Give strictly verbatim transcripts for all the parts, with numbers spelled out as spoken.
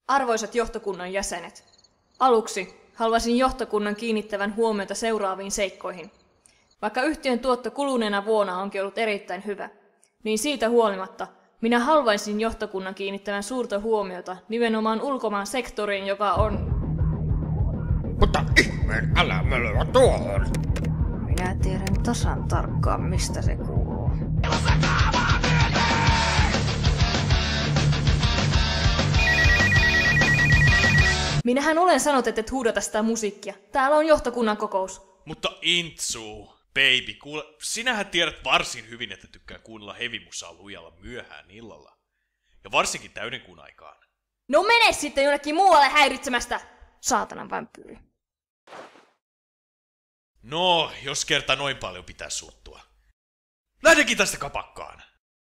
Arvoisat johtokunnan jäsenet, aluksi haluaisin johtokunnan kiinnittävän huomiota seuraaviin seikkoihin. Vaikka yhtiön tuotto kuluneena vuonna onkin ollut erittäin hyvä, niin siitä huolimatta minä haluaisin johtokunnan kiinnittävän suurta huomiota nimenomaan ulkomaan sektoriin, joka on... Mutta ihmeen, älä mölöä tuohon! Minä tiedän tasan tarkkaan, mistä se kuuluu. Minähän olen sanonut, että et huudata sitä musiikkia. Täällä on johtokunnan kokous. Mutta Intsu, baby, kuule, sinähän tiedät varsin hyvin, että tykkää kuunnella hevimusaa lujalla myöhään illalla. Ja varsinkin täydenkuun aikaan. No mene sitten jonnekin muualle häiritsemästä, saatanan vampyyri. No, jos kerta noin paljon pitää suuttua. Lähdekin tästä kapakkaan.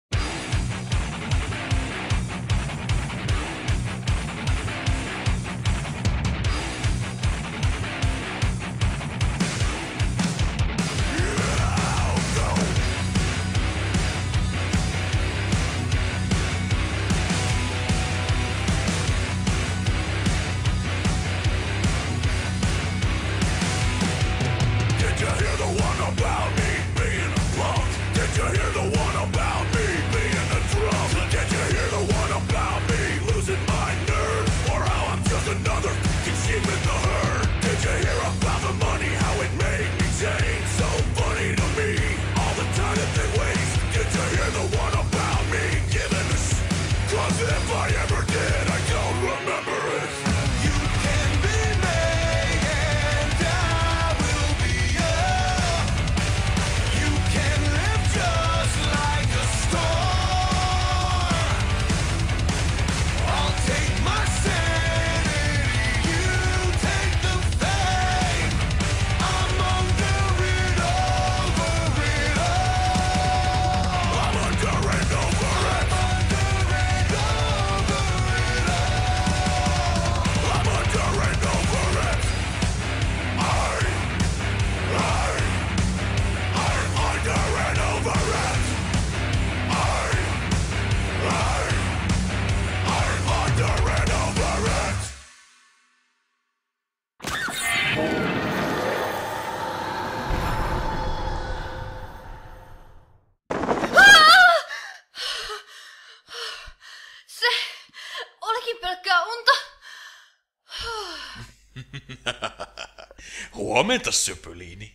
Huomenta, söpöliini.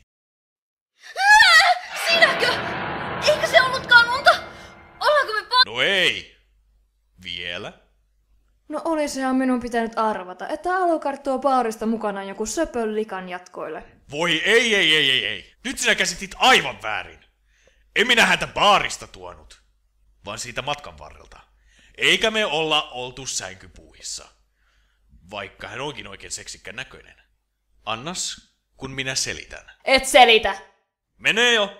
Sinäkö? Eikö se ollutkaan unta? Ollaanko me pa... No ei. Vielä? No olisihan minun pitänyt arvata, että Alucard tuo baarista mukanaan joku söpön likan jatkoille. Voi ei, ei, ei, ei, ei. Nyt sinä käsitit aivan väärin. En minä häntä baarista tuonut, vaan siitä matkan varrelta. Eikä me olla oltu sänkypuuhissa. Vaikka hän onkin oikein seksikkän näköinen. Annas, kun minä selitän. Et selitä! Mene jo!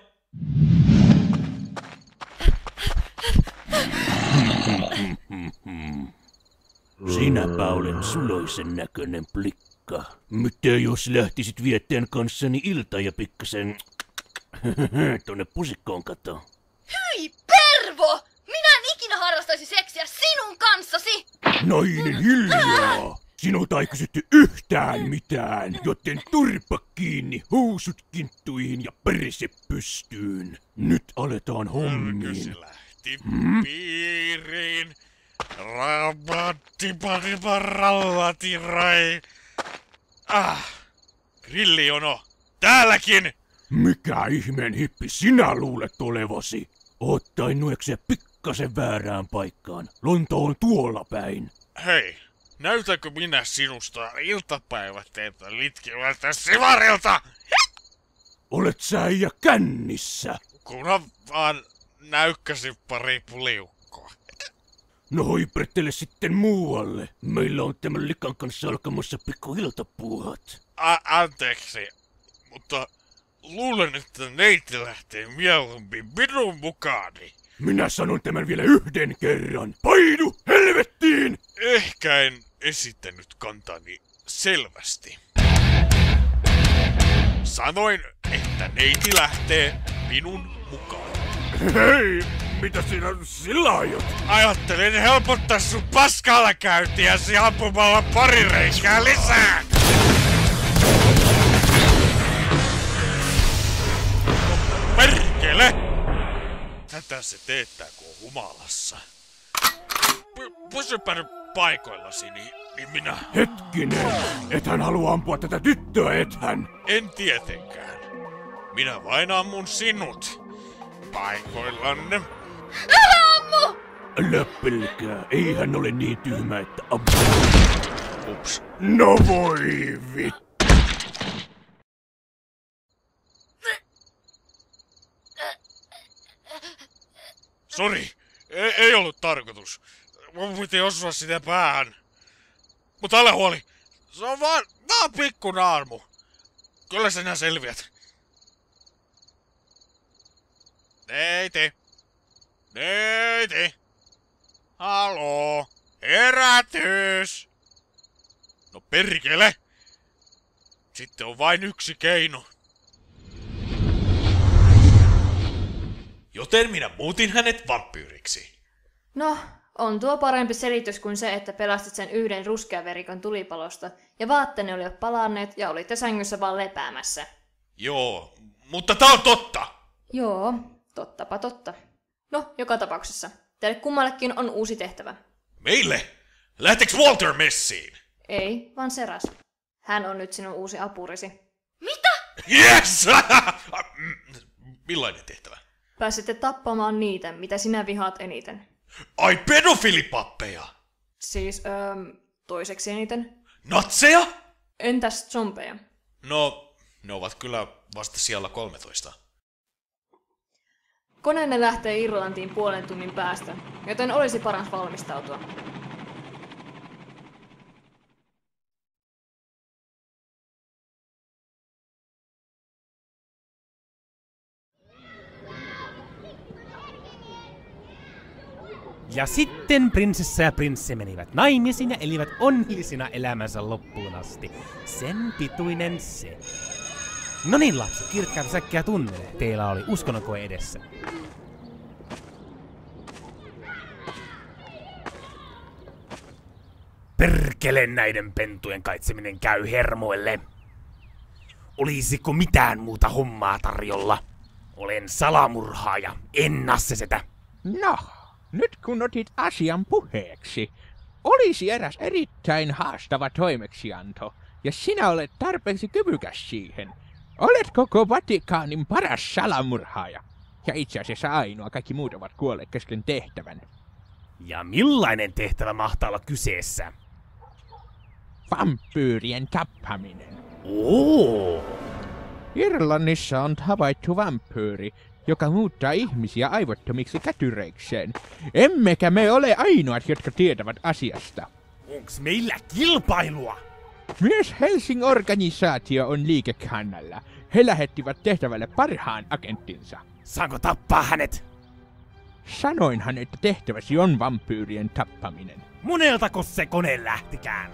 Sinäpä olen suloisen näköinen plikka. Mitä jos lähtisit viettäjän kanssani iltaa ja pikkasen tonne pusikkoon katoon? Hyi pervo! Minä en ikinä harrastaisi seksiä sinun kanssasi! Nainen hiljaa! Sinulta ei kysytty yhtään mitään, joten turpa kiinni, housut kinttuihin ja perse pystyyn. Nyt aletaan hommiin. Se lähti hmm? piiriin. Rabattiparallatirai. Ah, grilliono. Täälläkin! Mikä ihmeen hippi sinä luulet olevasi? Oot tainnut pikkasen väärään paikkaan. Lonto on tuolla päin. Hei. Näytänkö minä sinusta iltapäiväteetä litkivältä sivarilta? Olet sä äijä kännissä? Kunhan vaan näykkäsi pari puliukkoa. No hoiprettele sitten muualle. Meillä on tämän likan kanssa alkamassa pikku iltapuuhat. A- anteeksi, mutta luulen, että neiti lähtee mieluummin minun mukaani. Minä sanon tämän vielä yhden kerran. Painu helvettiin! Ehkä en esittänyt kantani selvästi. Sanoin, että neiti lähtee minun mukaan. Hei! Mitä sinä sillä aiot? Ajattelin helpottaa sun paskalla käyntiäsi ampumalla pari reikää lisää! Perkele! Tätä se teettää, kun on humalassa. P- pysypä nyt paikoillasi, niin, niin minä... Hetkinen, ethän halua ampua tätä tyttöä, ethän? En tietenkään. Minä vain ammun sinut. Paikoillanne. Älä ammu! Älä pelkää, ei hän ole niin tyhmä, että ampuu. Ups. No voi vittu. Sori, ei, ei ollut tarkoitus. Mun piti osua sitä päähän. Mutta älä huoli, se on vaan, vaan pikku naarmu. Kyllä sinä selviät. Neiti. Neiti. Haloo. Herätys. No perkele. Sitten on vain yksi keino. Joten minä muutin hänet vampyyriksi. No, on tuo parempi selitys kuin se, että pelastit sen yhden ruskeaverikon tulipalosta, ja vaatteenne olivat palanneet ja olitte sängyssä vaan lepäämässä. Joo, mutta tää on totta. Joo, tottapa totta. No, joka tapauksessa. Teille kummallekin on uusi tehtävä. Meille? Lähteekö Walter messiin? Ei, vaan Seras. Hän on nyt sinun uusi apurisi. Mitä? Yes! Millainen tehtävä? Pääsitte tappamaan niitä, mitä sinä vihaat eniten. Ai pedofilipappeja! Siis, öö, toiseksi eniten. Natseja? Entäs zombeja? No, ne ovat kyllä vasta siellä kolmetoista. Koneenne lähtee Irlantiin puolen tunnin päästä, joten olisi paras valmistautua. Ja sitten prinsessa ja prinssi menivät naimisiin ja elivät onnellisina elämänsä loppuun asti. Sen pituinen se. No niin lapsi, kirkkaita säkkiä tunnelle. Teillä oli uskonnonkoe edessä. Perkele, näiden pentujen kaitseminen käy hermoille. Olisiko mitään muuta hommaa tarjolla? Olen salamurhaaja, en nassesetä. No, nyt kun otit asian puheeksi, olisi eräs erittäin haastava toimeksianto, ja sinä olet tarpeeksi kyvykäs siihen. Olet koko Vatikaanin paras salamurhaaja. Ja itse asiassa ainoa, kaikki muut ovat kuolleet kesken tehtävän. Ja millainen tehtävä mahtaa olla kyseessä? Vampyyrien tappaminen. Oo! Irlannissa on havaittu vampyyri, joka muuttaa ihmisiä aivottomiksi kätyreikseen. Emmekä me ole ainoat, jotka tietävät asiasta. Onks meillä kilpailua? Myös Helsing organisaatio on liikekannalla. He lähettivät tehtävälle parhaan agenttinsa. Saanko tappaa hänet? Sanoinhan, että tehtäväsi on vampyyrien tappaminen. Moneltako se kone lähtikään?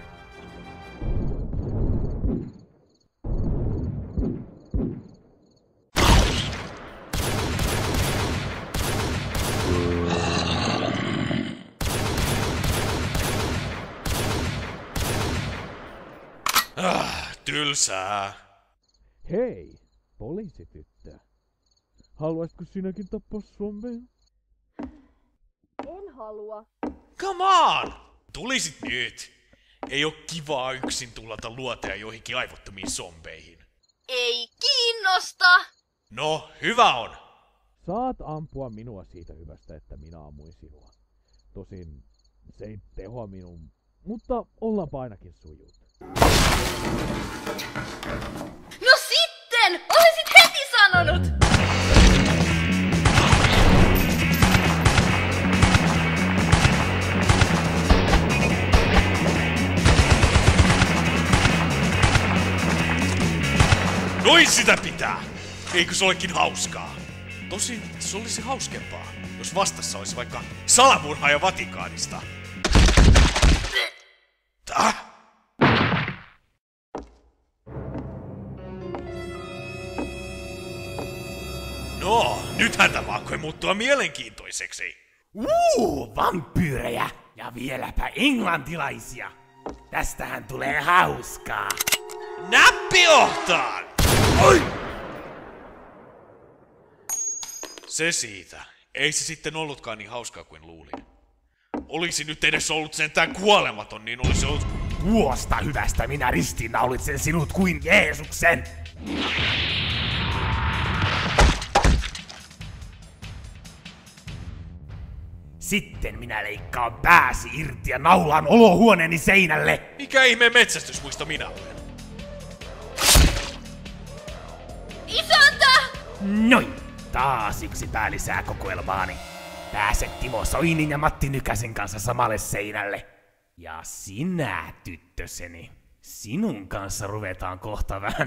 Ah, tylsää. Hei, poliisityttö. Haluaisitko sinäkin tappaa zombeja? En halua. Come on! Tulisit nyt. Ei oo kivaa yksin tullata luoteja joihinkin aivottomiin zombeihin. Ei kiinnosta! No, hyvä on. Saat ampua minua siitä hyvästä, että minä ammuin sinua. Tosin se ei tehoa minun, mutta ollaanpa ainakin sujut. No sitten! Olisit heti sanonut! Noin sitä pitää! Eikö se olekin hauskaa? Tosin se olisi hauskempaa, jos vastassa olisi vaikka salamurhaaja Vatikaanista. Täh? No, nythän tämä alkoi muuttua mielenkiintoiseksi. Uuu, vampyyrejä ja vieläpä englantilaisia. Tästähän tulee hauskaa. Näppiohtaan! Oi! Se siitä. Ei se sitten ollutkaan niin hauskaa kuin luulin. Olisi nyt edes ollut sentään kuolematon, niin olisi ollut... Tuosta hyvästä minä ristiinnaulitsen sinut kuin Jeesuksen. Sitten minä leikkaan pääsi irti ja naulaan olohuoneeni seinälle. Mikä ihmeen metsästysmuisto minä olen? Isäntä! Noin, taas yksi päällisää kokoelmaani. Pääset Timo Soinin ja Matti Nykäsen kanssa samalle seinälle. Ja sinä, tyttöseni, sinun kanssa ruvetaan kohta vähän.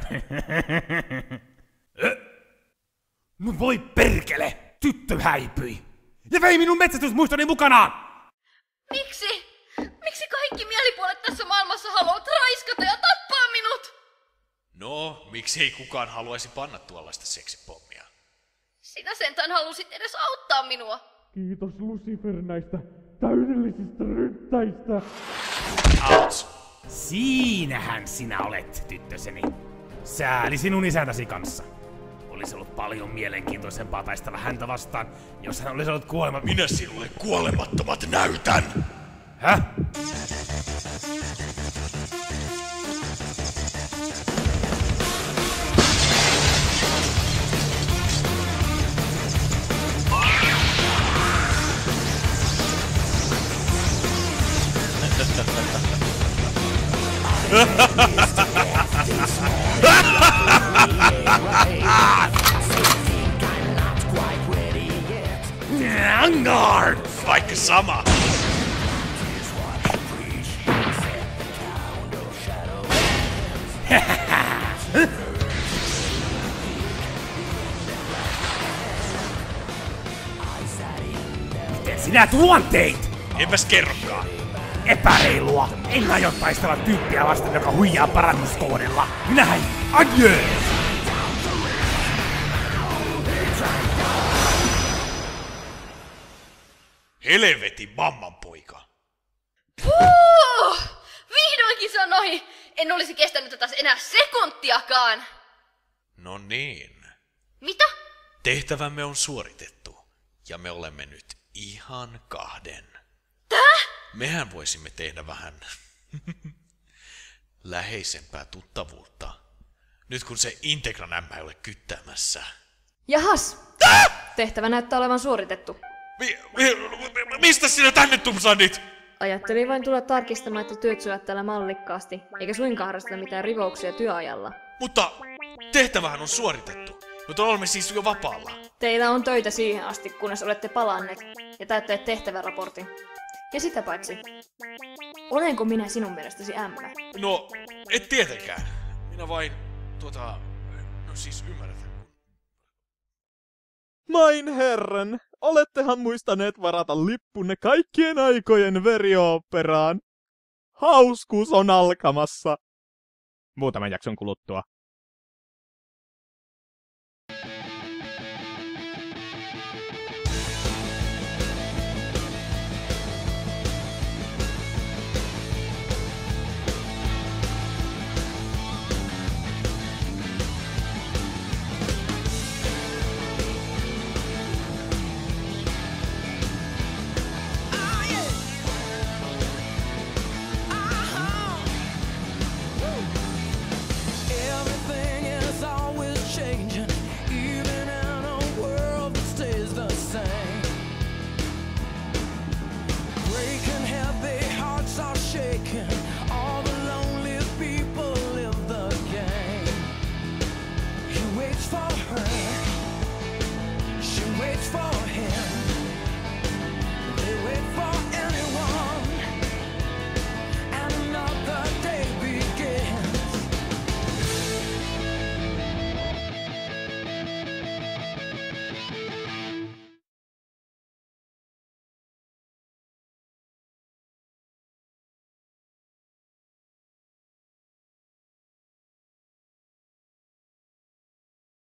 No voi perkele, tyttö häipyi. Ja vei minun metsästysmuistoni mukanaan! Miksi? Miksi kaikki mielipuolet tässä maailmassa haluavat raiskata ja tappaa minut? No, miksi ei kukaan haluaisi panna tuollaista seksipommia? Sinä sentään halusit edes auttaa minua. Kiitos Lucifer näistä täydellisistä ryttäistä. Ouch. Siinähän sinä olet, tyttöseni. Sääli sinun isäntäsi kanssa. Olisi ollut paljon mielenkiintoisempaa taistella häntä vastaan, jos hän olisi ollut kuolema... Minä sinulle kuolemattomat näytän! Häh? Angard! Vaikka sama! Miten sinä tuon teit? Enpäs kerrokaan. Epäreilua! En aio taistella tyyppiä vastaan, joka huijaa parannuskoodilla. Minähän adjö! Helvetin mamman poika. Puh! Vihdoinkin se on ohi! En olisi kestänyt tätä enää sekuntiakaan! No niin. Mitä? Tehtävämme on suoritettu. Ja me olemme nyt ihan kahden. Tää? Mehän voisimme tehdä vähän läheisempää tuttavuutta. Nyt kun se Integran ämmä ei ole kyttäämässä. Jahas! Tehtävä näyttää olevan suoritettu. Mi- mi- mistä sinä tänne tumsannit? Ajattelin vain tulla tarkistamaan, että työt syövät täällä mallikkaasti, eikä suinkaan harrasta mitään rivouksia työajalla. Mutta tehtävähän on suoritettu, mutta olemme siis jo vapaalla. Teillä on töitä siihen asti, kunnes olette palanneet ja täyttäneet tehtäväraportin. Ja sitä paitsi, olenko minä sinun mielestäsi ämmä? No, et tietenkään. Minä vain, tuota, no siis ymmärretään. Main herran, olettehan muistaneet varata lippunne kaikkien aikojen verioopperaan. Hauskuus on alkamassa. Muutaman jakson kuluttua.